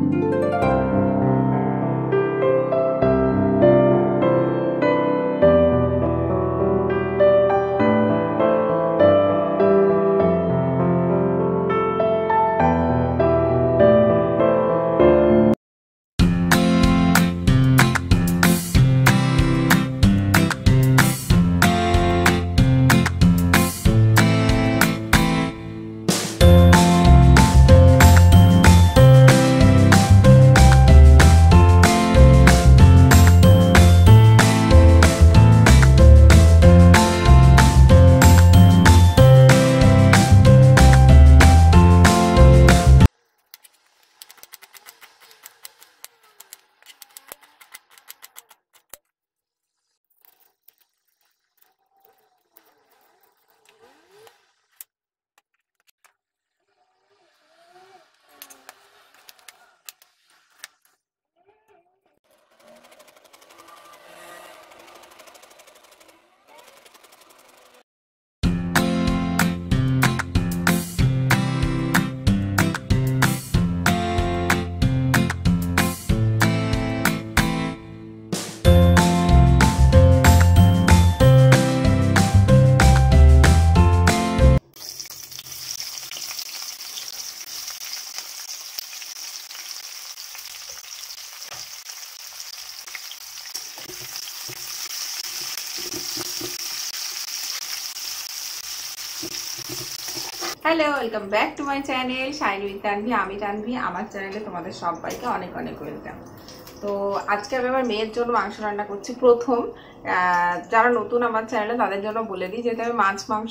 Hello, welcome back to my channel shine with Tanvi. আমি তানভি। আমার চ্যানেলে তোমাদের সবাইকে অনেক অনেক ওয়েলকাম। তো আজকে আমি আমার মেয়ের জন্য মাংস রান্না করছি। প্রথম যারা নতুন আমার চ্যানেলে তাদের জন্য বলে দিই, যেহেতু আমি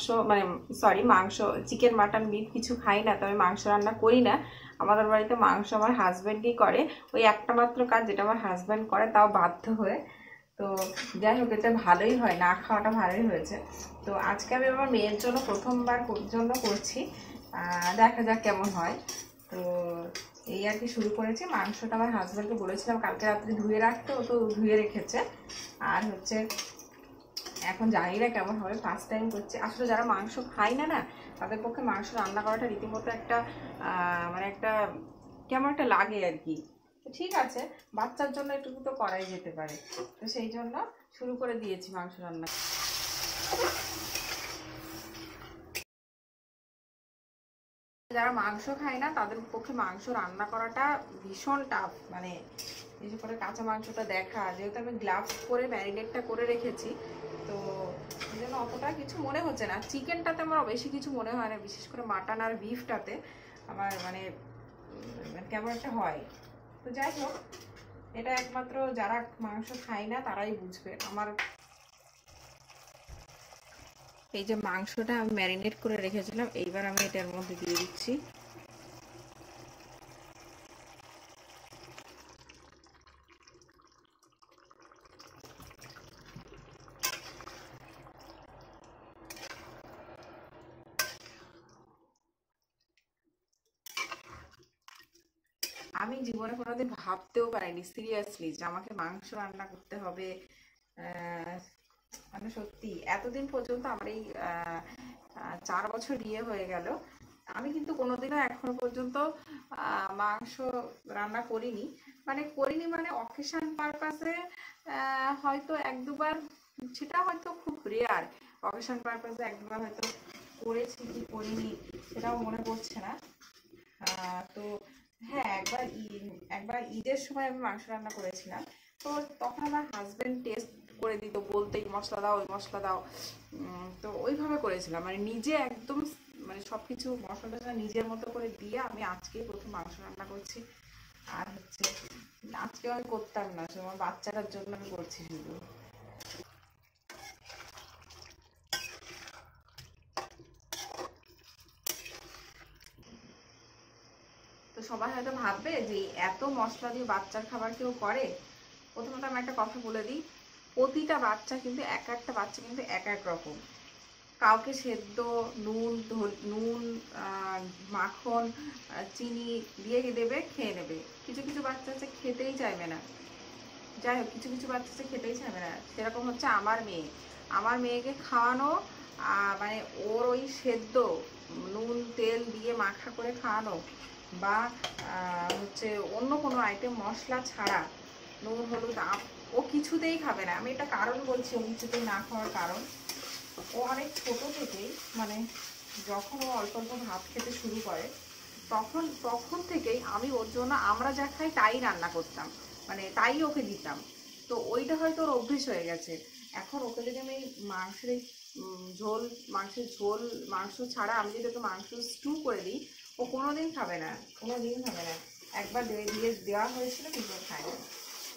মাংস চিকেন মাটন বিফ কিছু খাই না, তো আমি মাংস রান্না করি না। আমাদের বাড়িতে মাংস আমার হাজব্যান্ডই করে। ওই একটা মাত্র কাজ যেটা আমার হাজব্যান্ড করে, তাও বাধ্য হয়ে। তো যাই হোক, এটা ভালোই হয়, না খাওয়াটা ভালোই হয়েছে। তো আজকে আমি আমার মেয়ের জন্য প্রথমবার জন্য করছি, দেখা যাক কেমন হয়। তো এই আর কি শুরু করেছি। মাংসটা আমার হাজব্যান্ডকে বলেছিলাম কালকে রাত্রে ধুয়ে রাখতে, ও তো ধুয়ে রেখেছে। আর হচ্ছে এখন জানি না কেমন হবে, ফার্স্ট টাইম করছি। আসলে যারা মাংস খায় না না, তাদের পক্ষে মাংস রান্না করাটা রীতিমতো একটা মানে একটা কেমন একটা লাগে আর কি। ঠিক আছে, বাচ্চার জন্য একটু তো করাই যেতে পারে, তো সেই জন্য শুরু করে দিয়েছি মাংস রান্না। যারা মাংস খায় না তাদের পক্ষে মাংস রান্না করাটা ভীষণ টাফ। মানে বিশেষ করে কাঁচা মাংসটা দেখা, যেহেতু আমি গ্লাভস পরে ম্যারিনেটটা করে রেখেছি, তো এই জন্য অতটা কিছু মনে হচ্ছে না। চিকেনটাতে আমার বেশি কিছু মনে হয় না, বিশেষ করে মাটন আর বিফটাতে আমার মানে কেমন একটা হয়। তো যাই হোক, এটা একমাত্র যারা মাংস খায় না তারাই বুঝবে। আমার এই যে মাংসটা আমি ম্যারিনেট করে রেখেছিলাম, এইবার আমি এটার মধ্যে দিয়ে দিচ্ছি। আমি জীবনে কোনোদিন ভাবতেও পারিনি সিরিয়াসলি যে আমাকে মাংস রান্না করতে হবে। মানে সত্যি এতদিন পর্যন্ত আমার এই 4 বছর বিয়ে হয়ে গেল, আমি কিন্তু কোনোদিনও এখনো পর্যন্ত মাংস রান্না করিনি। মানে অকেশন পারপাসে হয়তো এক দুবার, সেটা হয়তো খুব রেয়ার। অকেশন পারপাসে এক দুবার হয়তো করেছি, কি করিনি সেটাও মনে পড়ছে না। তো হ্যাঁ, একবার ঈদের সময় আমি মাংস রান্না করেছিলাম। তো তখন আমার হাজবেন্ড টেস্ট করে দিত, বলতে এই মশলা দাও, ওই মশলা দাও। তো ওইভাবে করেছিলাম, মানে নিজে একদম মানে সবকিছু মশলা টশলা নিজের মতো করে দিয়ে আমি আজকেই প্রথম মাংস রান্না করছি। আর হচ্ছে আজকেও আমি করতাম না, আমার বাচ্চাটার জন্য আমি করছি শুধু। তো সবাই হয়তো ভাববে যে এত মশলা দিয়ে বাচ্চার খাবার কেউ করে। প্রথমত আমি একটা কথা বলে দিই, প্রতিটা বাচ্চা কিন্তু একটা বাচ্চা কিন্তু এক এক রকম। কাউকে সেদ্ধ নুন নুন মাখন চিনি দিয়ে দেবে, খেয়ে নেবে। কিছু কিছু বাচ্চা আছে খেতেই চাইবে না। যাই হোক, কিছু কিছু বাচ্চা আছে খেতেই চাইবে না। সেরকম হচ্ছে আমার মেয়েকে খাওয়ানো, মানে ওর ওই সেদ্ধ নুন তেল দিয়ে মাখা করে খাওয়ানো, বা হচ্ছে অন্য কোনো আইটেম মশলা ছাড়া, নুন হলুদ ও কিছুতেই খাবে না। আমি এটা কারণ বলছি ও কিছুতেই না খাওয়ার কারণ, ও অনেক ছোট থেকেই মানে যখন ও অল্প অল্প ভাত খেতে শুরু করে তখন থেকেই আমি ওর জন্য আমরা যা খাই তাই রান্না করতাম, মানে তাই ওকে দিতাম। তো ওইটা হয়তো ওর অভ্যেস হয়ে গেছে। এখন ওকে যদি আমি মাংসের ঝোল মাংস ছাড়া আমি যদি ওকে মাংস স্টু করে দিই, ও কোনোদিন খাবে না, কোনোদিন খাবে না। একবার দিয়ে দেওয়া হয়েছিল কিন্তু ও খায় না।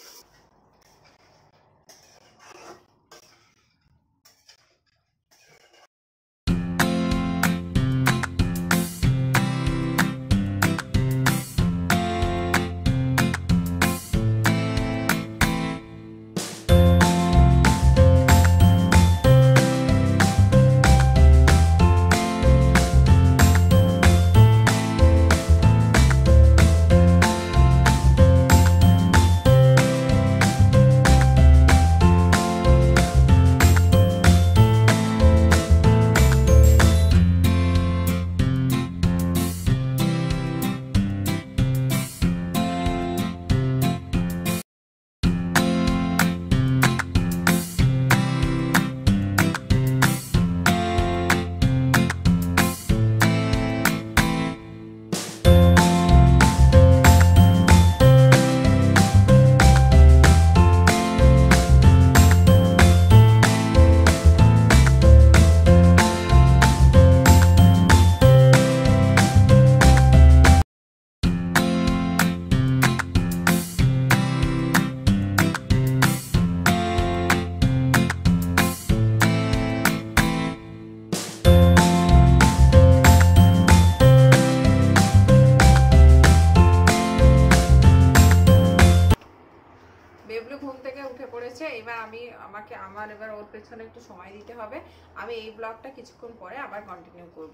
বেবলু ঘুম থেকে উঠে পড়েছে। এবার আমার এবার ওর পেছনে একটু সময় দিতে হবে। আমি এই ব্লগটা কিছুক্ষণ পরে আবার কন্টিনিউ করব।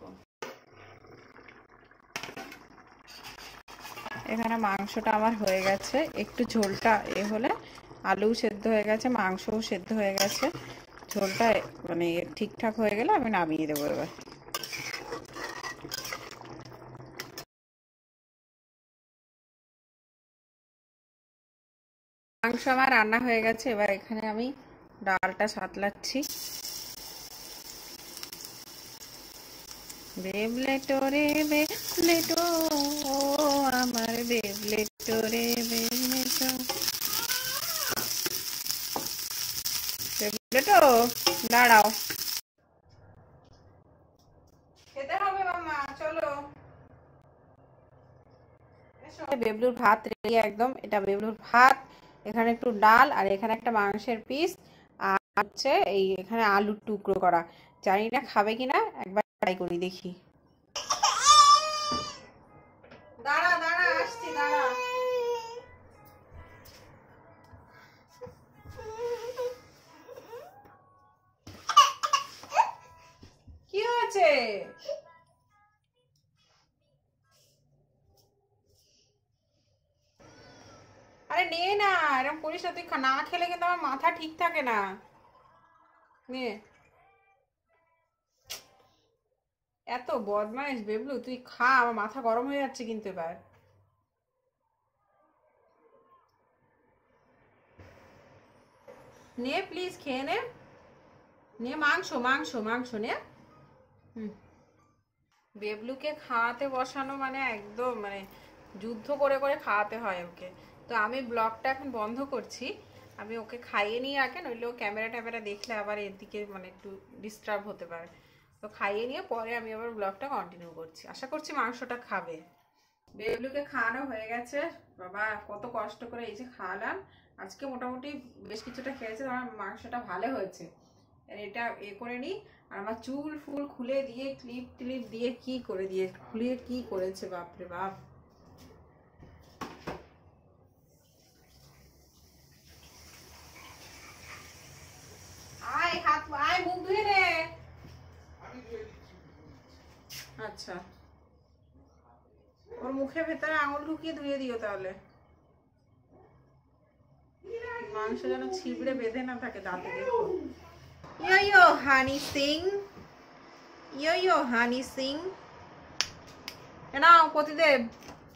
এখানে মাংসটা আমার হয়ে গেছে, একটু ঝোলটা হলে আলু সেদ্ধ হয়ে গেছে, মাংসও সেদ্ধ হয়ে গেছে, ঝোলটা মানে ঠিকঠাক হয়ে গেলে আমি নামিয়ে দেবো। এবার মাংস আমার রান্না হয়ে গেছে। এবার এখানে আমি ডালটা সাতলাচ্ছি। বেবলেটো রে বেবলেটো, আমার বেবলেটো রে বেবলেটো, বেবলেটো দাঁড়াও, খেতে হবে মাম্মা, চলো। বেবলুর ভাত রেডি একদম। এটা বেবলুর ভাত, এখানে একটু ডাল আর এখানে একটা মাংসের পিস, আর হচ্ছে এখানে আলুর টুকরো করা। জানি না খাবে কিনা, একবার ট্রাই করি দেখি। দাঁড়া দাঁড়া, আসছি, দাঁড়া। কি হয়েছে? আরে নে না, এরকম করিস না, তুই না খেলে কিন্তু আমার মাথা ঠিক থাকে না। নে, এত বদমাইশ বেবলু, তুই খা, আমার মাথা গরম হয়ে যাচ্ছে কিন্তু এবার। নে প্লিজ, খেয়ে নে, নে মাংস মাংস মাংস নে। বেবলুকে খাওয়াতে বসানো মানে একদম মানে যুদ্ধ করে করে খাওয়াতে হয় ওকে। তো আমি ব্লগটা এখন বন্ধ করছি, আমি ওকে খাইয়ে নিয়ে আগে, নইলে ও ক্যামেরা দেখলে আবার এর দিকে মানে একটু ডিস্টার্ব হতে পারে। তো খাইয়ে নিয়ে পরে আমি আবার ব্লগটা কন্টিনিউ করছি। আশা করছি মাংসটা খাবে। বেবলুকে খাওয়ানো হয়ে গেছে। বাবা কত কষ্ট করে এই যে খাওয়ালাম, আজকে মোটামুটি বেশ কিছুটা খেয়েছে। আমার মাংসটা ভালো হয়েছে। এটা করে নিই। আর আমার চুল ফুল খুলে দিয়ে ক্লিপ দিয়ে কি করে দিয়ে খুলিয়ে কি করেছে, বাপরে বাপ। আয় হাত, আয় মুখ ধুয়ে নে। আচ্ছা, ওর মুখের ভেতরে আঙুল ঢুকিয়ে ধুয়ে দিও তাহলে। মাংস যেন ছিবড়ে বেঁধে না থাকে দাঁতে। দেখো, ইয়ো হানি সিং, ইয়ো হানি সিং। নাও পতিদেব,